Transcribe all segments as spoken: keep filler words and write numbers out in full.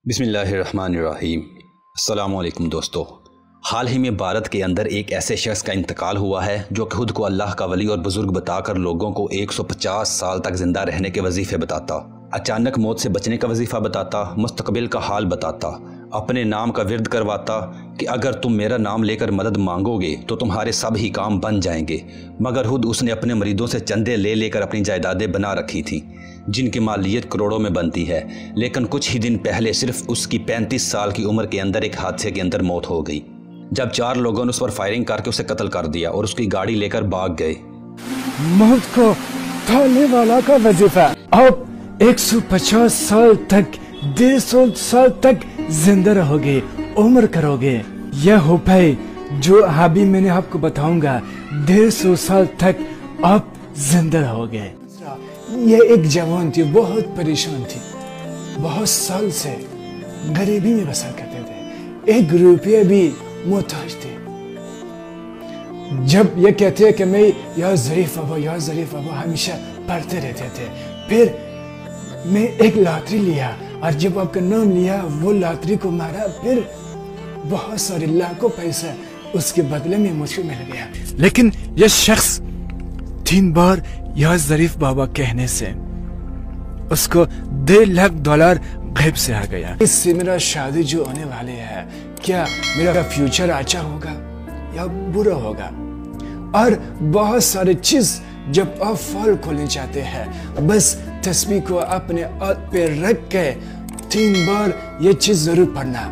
बिस्मिल्लाह الرحمن الرحیم السلام علیکم دوستو، حال ہی میں بھارت کے اندر ایک ایسے شخص کا انتقال ہوا ہے جو کہ خود کو اللہ کا ولی اور بزرگ بتا کر لوگوں کو ایک سو پچاس سال تک زندہ رہنے کے وظیفے بتاتا، اچانک موت سے بچنے کا وظیفہ بتاتا، مستقبل کا حال بتاتا، اپنے نام کا ورد کرواتا کہ اگر تم میرا نام لے کر مدد مانگو گے تو تمہارے سب ہی کام بن جائیں گے، مگر خود اس نے اپنے مریدوں سے چندے لے لے کر اپنی جائیدادیں بنا رکھی تھیں جن کی مالیت کروڑوں میں بنتی ہے، لیکن کچھ ہی دن پہلے صرف اس کی پینتیس سال کی عمر کے اندر ایک حادثے کے اندر موت ہو گئی جب چار لوگوں نے اس پر فائرنگ کر کے اسے قتل کر دیا اور اس کی گاڑی لے کر بھاگ گئے۔ موت کو ٹالنے والا کا وظیفہ، آپ ایک سو پچاس سال تک ڈیڑھ سو سال تک زندہ رہو گے، عمر کرو گے۔ یہ ہو پائے جو ابھی میں نے آپ کو بتاؤں گا، ڈیڑھ سو سال تک آپ زندہ رہو گے۔ یہ ایک جوان تھی، بہت پریشان تھی، بہت سال سے غریبی میں بسر کرتے تھے، ایک روپیہ بھی محتاج تھے۔ جب یہ کہتے ہیں کہ میں یا ظریف بابا یا ظریف بابا ہمیشہ پڑھتے رہتے تھے، پھر میں ایک لاٹری لیا اور جب آپ کا نام لیا وہ لاٹری کو مارا، پھر بہت سارے لاکھوں پیسہ اس کے بدلے میں مجھ کو مل گیا۔ لیکن یہ شخص تین بار یا ظریف بابا کہنے سے اس کو ڈیڑھ لاکھ ڈالر غیب سے آ گیا۔ اس سے میرا شادی جو ہونے والے ہے، کیا میرا فیوچر اچھا ہوگا یا برا ہوگا؟ اور بہت سارے چیز جب آپ فال کھولنے چاہتے ہیں، بس تسبیح کو اپنے ہاتھ پہ رکھ کے تین بار یہ چیز ضرور پڑھنا،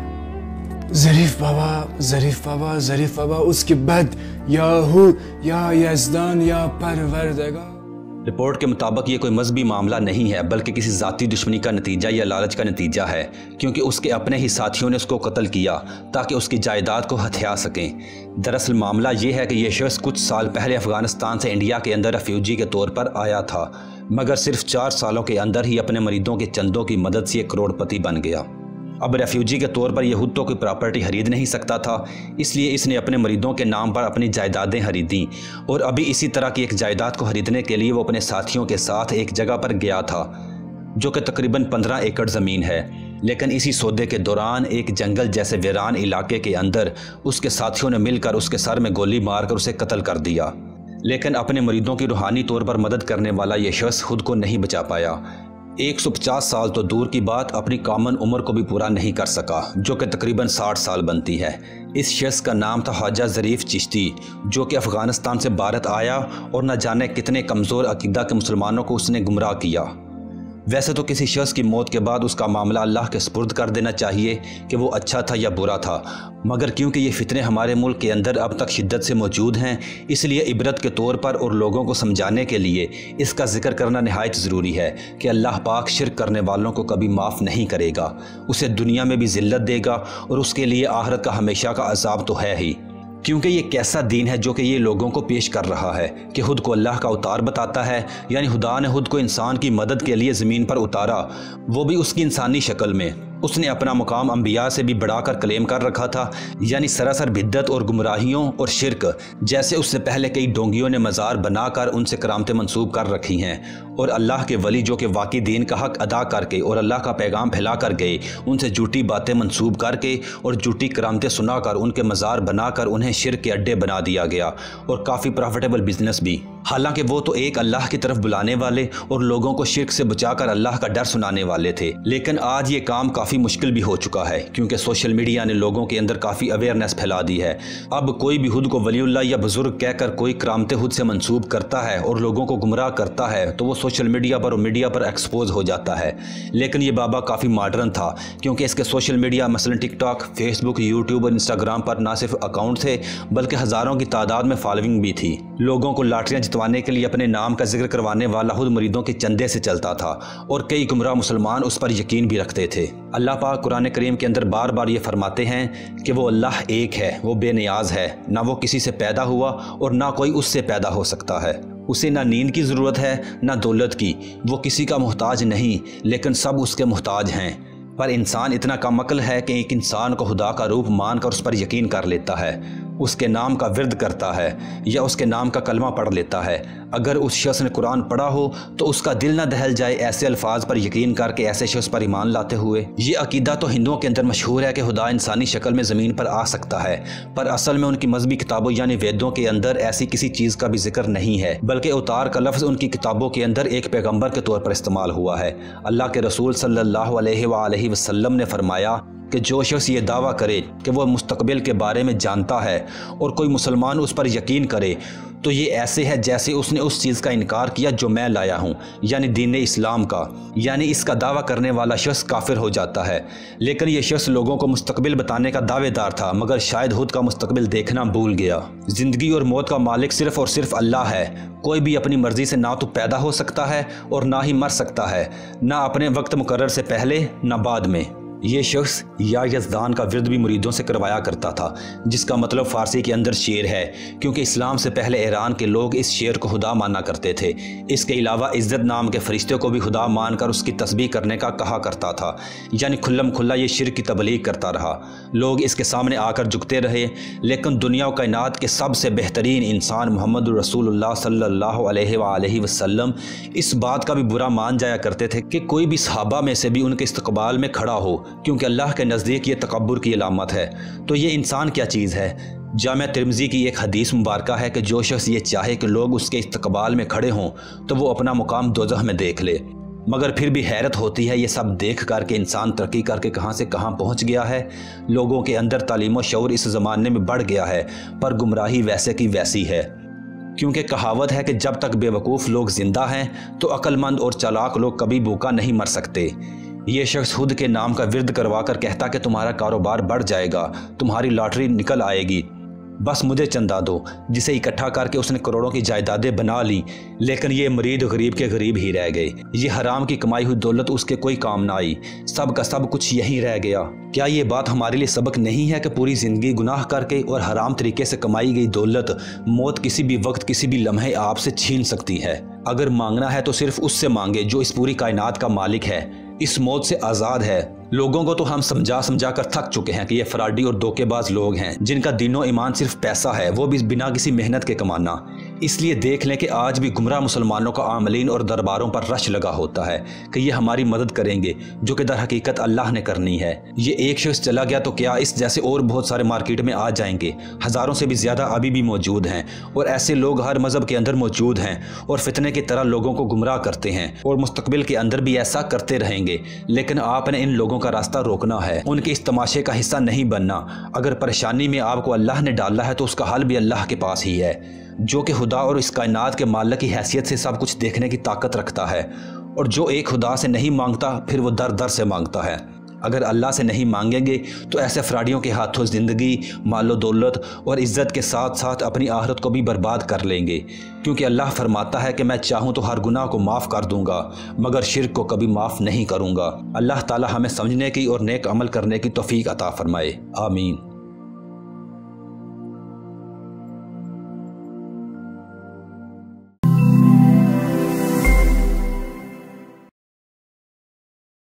ظریف بابا ظریف بابا ظریف بابا، اس کے بعد یا ہو یا یزدان یا پروردگار۔ رپورٹ کے مطابق یہ کوئی مذہبی معاملہ نہیں ہے بلکہ کسی ذاتی دشمنی کا نتیجہ یا لالچ کا نتیجہ ہے، کیونکہ اس کے اپنے ہی ساتھیوں نے اس کو قتل کیا تاکہ اس کی جائیداد کو ہتھیا سکیں۔ دراصل معاملہ یہ ہے کہ یہ شخص کچھ سال پہلے افغانستان سے انڈیا کے اندر ریفیوجی کے طور پر آیا تھا، مگر صرف چار سالوں کے اندر ہی اپنے مریدوں کے چندوں کی مدد سے ایک کروڑ پتی بن گیا۔ اب ریفیوجی کے طور پر یہ خود تو کوئی پراپرٹی خرید نہیں سکتا تھا، اس لیے اس نے اپنے مریدوں کے نام پر اپنی جائیدادیں خریدیں، اور ابھی اسی طرح کی ایک جائیداد کو خریدنے کے لیے وہ اپنے ساتھیوں کے ساتھ ایک جگہ پر گیا تھا جو کہ تقریباً پندرہ ایکڑ زمین ہے، لیکن اسی سودے کے دوران ایک جنگل جیسے ویران علاقے کے اندر اس کے ساتھیوں نے مل کر اس کے سر میں گولی مار کر اسے قتل کر دیا، لیکن اپنے مریدوں کی روحانی طور پر مدد کرنے والا یہ شخص خود کو نہیں بچا پایا۔ ایک سو پچاس سال تو دور کی بات، اپنی کامن عمر کو بھی پورا نہیں کر سکا جو کہ تقریباً ساٹھ سال بنتی ہے۔ اس شخص کا نام تھا خواجہ ظریف چشتی، جو کہ افغانستان سے بھارت آیا اور نہ جانے کتنے کمزور عقیدہ کے مسلمانوں کو اس نے گمراہ کیا۔ ویسے تو کسی شخص کی موت کے بعد اس کا معاملہ اللہ کے سپرد کر دینا چاہیے کہ وہ اچھا تھا یا برا تھا، مگر کیونکہ یہ فتنے ہمارے ملک کے اندر اب تک شدت سے موجود ہیں، اس لیے عبرت کے طور پر اور لوگوں کو سمجھانے کے لیے اس کا ذکر کرنا نہایت ضروری ہے کہ اللہ پاک شرک کرنے والوں کو کبھی معاف نہیں کرے گا، اسے دنیا میں بھی ذلت دے گا اور اس کے لیے آخرت کا ہمیشہ کا عذاب تو ہے ہی، کیونکہ یہ کیسا دین ہے جو کہ یہ لوگوں کو پیش کر رہا ہے کہ خود کو اللہ کا اوتار بتاتا ہے، یعنی خدا نے خود کو انسان کی مدد کے لیے زمین پر اتارا، وہ بھی اس کی انسانی شکل میں۔ اس نے اپنا مقام انبیاء سے بھی بڑھا کر کلیم کر رکھا تھا، یعنی سراسر بدعت اور گمراہیوں اور شرک، جیسے اس سے پہلے کئی ڈونگیوں نے مزار بنا کر ان سے کرامتیں منسوب کر رکھی ہیں، اور اللہ کے ولی جو کہ واقعی دین کا حق ادا کر کے اور اللہ کا پیغام پھیلا کر گئے، ان سے جھوٹی باتیں منسوب کر کے اور جھوٹی کرامتیں سنا کر ان کے مزار بنا کر انہیں شرک کے اڈے بنا دیا گیا، اور کافی پروفیٹیبل بزنس بھی، حالانکہ وہ تو ایک اللہ کی طرف بلانے والے اور لوگوں کو شرک سے بچا کر اللہ کا ڈر سنانے والے تھے۔ لیکن آج یہ کام کافی مشکل بھی ہو چکا ہے، کیونکہ سوشل میڈیا نے لوگوں کے اندر کافی اویئرنیس پھیلا دی ہے۔ اب کوئی بھی خود کو ولی اللہ یا بزرگ کہہ کر کوئی کرامتیں خود سے منسوب کرتا ہے اور لوگوں کو گمراہ کرتا ہے تو وہ سوشل میڈیا پر اور میڈیا پر ایکسپوز ہو جاتا ہے۔ لیکن یہ بابا کافی ماڈرن تھا، کیونکہ اس کے سوشل میڈیا مثلا TikTok, facebook, YouTube اور انسٹاگرام پر نہ صرف اکاؤنٹ تھے بلکہ ہزاروں کی تعداد میں فالوئنگ بھی تھی۔ لوگوں کو لاٹریاں جتوانے کے لیے اپنے نام کا ذکر کروانے والا خود مریدوں کے چندے سے چلتا تھا، اور کئی گمراہ مسلمان اس پر یقین بھی رکھتے تھے۔ اللہ پاک قرآن کریم کے اندر بار بار یہ فرماتے ہیں کہ وہ اللہ ایک ہے، وہ بے نیاز ہے، نہ وہ کسی سے پیدا ہوا اور نہ کوئی اس سے پیدا ہو سکتا ہے، اسے نہ نیند کی ضرورت ہے نہ دولت کی، وہ کسی کا محتاج نہیں لیکن سب اس کے محتاج ہیں۔ پر انسان اتنا کم عقل ہے کہ ایک انسان کو خدا کا روپ مان کر اس پر یقین کر لیتا ہے، اس کے نام کا ورد کرتا ہے یا اس کے نام کا کلمہ پڑھ لیتا ہے، اگر اس شخص نے قرآن پڑھا ہو تو اس کا دل نہ دہل جائے ایسے الفاظ پر یقین کر کے ایسے شخص پر ایمان لاتے ہوئے۔ یہ عقیدہ تو ہندوؤں کے اندر مشہور ہے کہ خدا انسانی شکل میں زمین پر آ سکتا ہے، پر اصل میں ان کی مذہبی کتابوں یعنی ویدوں کے اندر ایسی کسی چیز کا بھی ذکر نہیں ہے، بلکہ اوتار کا لفظ ان کی کتابوں کے اندر ایک پیغمبر کے طور پر استعمال ہوا ہے۔ اللہ کے رسول صلی اللہ علیہ وآلہ وسلم نے فرمایا کہ جو شخص یہ دعویٰ کرے کہ وہ مستقبل کے بارے میں جانتا ہے اور کوئی مسلمان اس پر یقین کرے تو یہ ایسے ہے جیسے اس نے اس چیز کا انکار کیا جو میں لایا ہوں، یعنی دین اسلام کا، یعنی اس کا دعویٰ کرنے والا شخص کافر ہو جاتا ہے۔ لیکن یہ شخص لوگوں کو مستقبل بتانے کا دعوے دار تھا، مگر شاید خود کا مستقبل دیکھنا بھول گیا۔ زندگی اور موت کا مالک صرف اور صرف اللہ ہے، کوئی بھی اپنی مرضی سے نہ تو پیدا ہو سکتا ہے اور نہ ہی مر سکتا ہے، نہ اپنے وقت مقرر سے پہلے نہ بعد میں۔ یہ شخص یا یزدان کا ورد بھی مریدوں سے کروایا کرتا تھا، جس کا مطلب فارسی کے اندر شیر ہے، کیونکہ اسلام سے پہلے ایران کے لوگ اس شیر کو خدا مانا کرتے تھے۔ اس کے علاوہ عزت نام کے فرشتے کو بھی خدا مان کر اس کی تسبیح کرنے کا کہا کرتا تھا، یعنی کھلم کھلا یہ شرک کی تبلیغ کرتا رہا۔ لوگ اس کے سامنے آ کر جھکتے رہے، لیکن دنیا و کائنات کے سب سے بہترین انسان محمد رسول اللہ صلی اللہ علیہ وآلہ وسلم اس بات کا بھی برا مان جایا کرتے تھے کہ کوئی بھی صحابہ میں سے بھی ان کے استقبال میں کھڑا ہو، کیونکہ اللہ کے نزدیک یہ تکبر کی علامت ہے۔ تو یہ انسان کیا چیز ہے؟ جامع ترمذی کی ایک حدیث مبارکہ ہے کہ جو شخص یہ چاہے کہ لوگ اس کے استقبال میں کھڑے ہوں تو وہ اپنا مقام دوزخ میں دیکھ لے۔ مگر پھر بھی حیرت ہوتی ہے یہ سب دیکھ کر کے انسان ترقی کر کے کہاں سے کہاں پہنچ گیا ہے۔ لوگوں کے اندر تعلیم و شعور اس زمانے میں بڑھ گیا ہے، پر گمراہی ویسے کی ویسی ہے، کیونکہ کہاوت ہے کہ جب تک بے وقوف لوگ زندہ ہیں تو عقل مند اور چالاک لوگ کبھی بھوکا نہیں مر سکتے۔ یہ شخص خود کے نام کا ورد کروا کر کہتا کہ تمہارا کاروبار بڑھ جائے گا، تمہاری لاٹری نکل آئے گی، بس مجھے چندہ دو، جسے اکٹھا کر کے اس نے کروڑوں کی جائیدادیں بنا لی، لیکن یہ مرید غریب کے غریب ہی رہ گئے۔ یہ حرام کی کمائی ہوئی دولت اس کے کوئی کام نہ آئی، سب کا سب کچھ یہیں رہ گیا۔ کیا یہ بات ہمارے لیے سبق نہیں ہے کہ پوری زندگی گناہ کر کے اور حرام طریقے سے کمائی گئی دولت موت کسی بھی وقت کسی بھی لمحے آپ سے چھین سکتی ہے؟ اگر مانگنا ہے تو صرف اس سے مانگے جو اس پوری کائنات کا مالک ہے، اس موت سے آزاد ہے۔ لوگوں کو تو ہم سمجھا سمجھا کر تھک چکے ہیں کہ یہ فراڈی اور دھوکے باز لوگ ہیں جن کا دین و ایمان صرف پیسہ ہے، وہ بھی بنا کسی محنت کے کمانا۔ اس لیے دیکھ لیں کہ آج بھی گمراہ مسلمانوں کا عاملین اور درباروں پر رش لگا ہوتا ہے کہ یہ ہماری مدد کریں گے، جو کہ در حقیقت اللہ نے کرنی ہے۔ یہ ایک شخص چلا گیا تو کیا اس جیسے اور بہت سارے مارکیٹ میں آ جائیں گے؟ ہزاروں سے بھی زیادہ ابھی بھی موجود ہیں، اور ایسے لوگ ہر مذہب کے اندر موجود ہیں اور فتنے کی طرح لوگوں کو گمراہ کرتے ہیں، اور مستقبل کے اندر بھی ایسا کرتے رہیں گے۔ لیکن آپ نے ان لوگوں کا راستہ روکنا ہے، ان کے اس تماشے کا حصہ نہیں بننا۔ اگر پریشانی میں آپ کو اللہ نے ڈالا ہے تو اس کا حل بھی اللہ کے پاس ہی ہے، جو کہ خدا اور اس کائنات کے مالک کی حیثیت سے سب کچھ دیکھنے کی طاقت رکھتا ہے، اور جو ایک خدا سے نہیں مانگتا پھر وہ در در سے مانگتا ہے۔ اگر اللہ سے نہیں مانگیں گے تو ایسے فراڈیوں کے ہاتھوں زندگی، مال و دولت اور عزت کے ساتھ ساتھ اپنی آخرت کو بھی برباد کر لیں گے، کیونکہ اللہ فرماتا ہے کہ میں چاہوں تو ہر گناہ کو معاف کر دوں گا مگر شرک کو کبھی معاف نہیں کروں گا۔ اللہ تعالی ہمیں سمجھنے کی اور نیک عمل کرنے کی توفیق عطا فرمائے، آمین۔